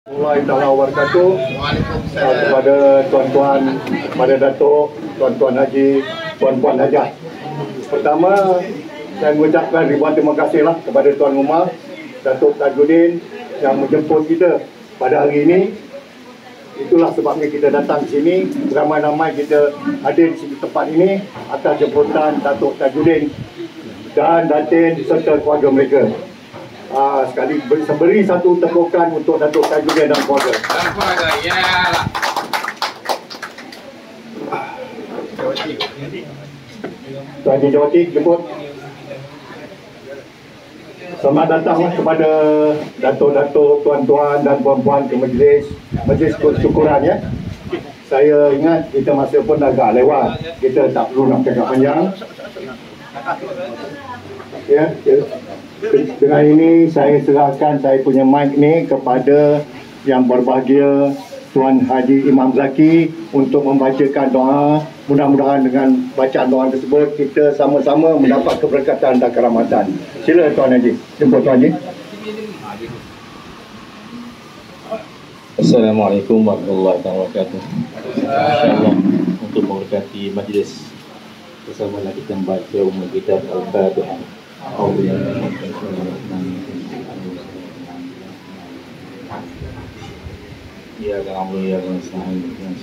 Warahmatullahi wabarakatuh. Kepada tuan-tuan, kepada Datuk, tuan-tuan haji, puan-puan hajah. Pertama, saya mengucapkan ribuan terima kasihlah kepada Tuan Rumah Datuk Tajudin yang menjemput kita pada hari ini. Itulah sebabnya kita datang ke sini, beramai-ramai kita hadir di tempat ini atas jemputan Datuk Tajudin dan Datin serta keluarga mereka. Sekali beri satu tepukan untuk Datuk Tajudin dan keluarga. Yalah. Tuan Haji Jawati jemput. Selamat datang kepada datuk-datuk, tuan-tuan dan puan-puan ke majlis syukuran ya. Saya ingat kita masa pun agak lewat. Kita tak perlu nak cakap panjang. Ya. Dengan ini saya serahkan saya punya mic ni kepada yang berbahagia Tuan Haji Imam Zaki untuk membacakan doa. Mudah-mudahan dengan bacaan doa tersebut kita sama-sama mendapat keberkatan dan kerahmatan. Sila Tuan Haji. Jemput Tuan Haji. Assalamualaikum warahmatullahi wabarakatuh. InsyaAllah untuk memberkati majlis bersama kita membaca umum kitab Al-Fatihah. Ya Allah ya Allah sahih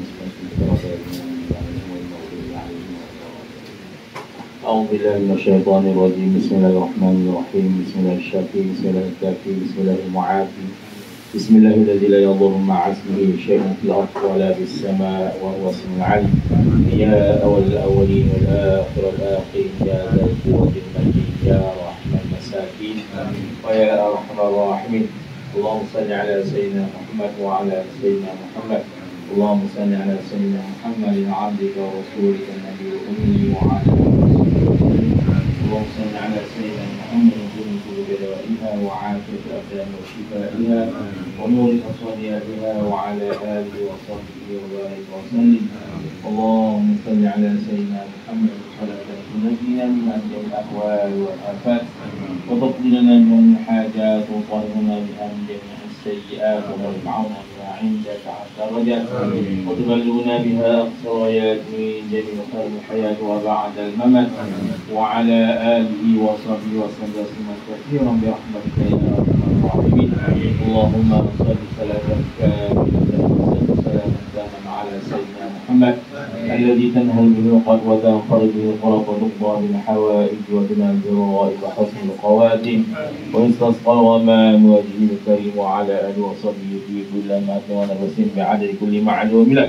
أعوذ بالله من الشيطان الرجيم بسم الله الرحمن الرحيم بسم الله الشافي بسم الله الكافي بسم الله المعافي بسم الله الذي لا يضر مع اسمه شيء في الأرض ولا في السماء وهو السميع العليم يا أول الأولين والآخر الآخرين يا ذا القوة المتين يا رحم المساكين ويا أرحم الراحمين اللهم صل على سيدنا محمد وعلى سيدنا محمد اللهم صل على سيدنا محمد عبدك ورسولك النبي الأمي وعلى اللهم صل على سيدنا محمد كل بدوائها وعافية الأبدان وشفائها ونور أصواتها وعلى آله وصحبه وبارك وسلم اللهم صل على سيدنا محمد صلاة تنجينا من أجل الأهوال والآفات وتقضي لنا من الحاجات وطهرنا من جميع السيئات وترفعنا بها عندك حتى الرجاء وتبلغنا بها أقصى غايات من جميع خير الحياة وبعد الممات وعلى آله وصحبه وسلم تسليما كثيرا برحمتك يا أرحم الراحمين اللهم صل سلاما كاملا سلاما تاما على سيدنا محمد الذي تنهل به القلب وتنفرج به القلب وتقضى بالحوائج وتنال بالرغائب وحسن الخواتم ويستسقى الغمام وجهه الكريم وعلى آله وصحبه في كل ما كان وسلم بعدد كل معلوم لك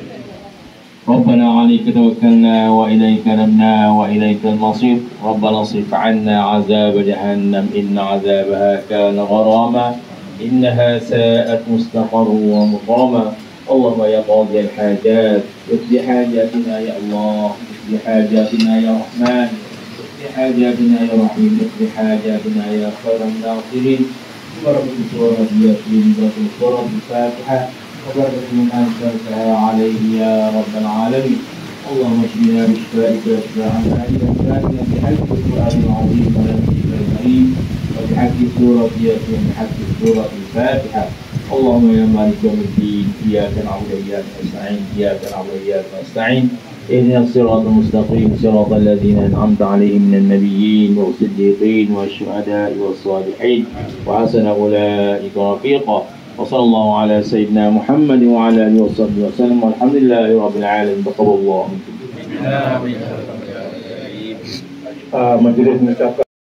ربنا عليك توكلنا وإليك نبنا وإليك المصير ربنا اصرف عنا عذاب جهنم إن عذابها كان غراما إنها ساءت مستقرا ومقاما اللهم يا قاضي الحاجات اقض حاجاتنا يا الله اقض حاجاتنا يا رحمن اقض حاجاتنا يا رحيم اقض حاجاتنا يا خير الناصرين بركة سورة ياسين بركة سورة الفاتحة وبركة من أنزلتها عليه يا رب العالمين اللهم اشفنا بشفائك واشفاء عنا بحق القرآن العظيم ونبيك الكريم وبحق سورة ياسين بحق سورة الفاتحة اللهم يا مالك يوم الدين إياك نعبد وإياك نستعين إياك نعبد وإياك نستعين اهدنا الصراط المستقيم صراط الذين أنعمت عليهم من النبيين والصديقين والشهداء والصالحين وحسن أولئك رفيقا وصلى الله على سيدنا محمد وعلى آله وصحبه وسلم والحمد لله رب العالمين تقبل الله منكم. Majlis mengucapkan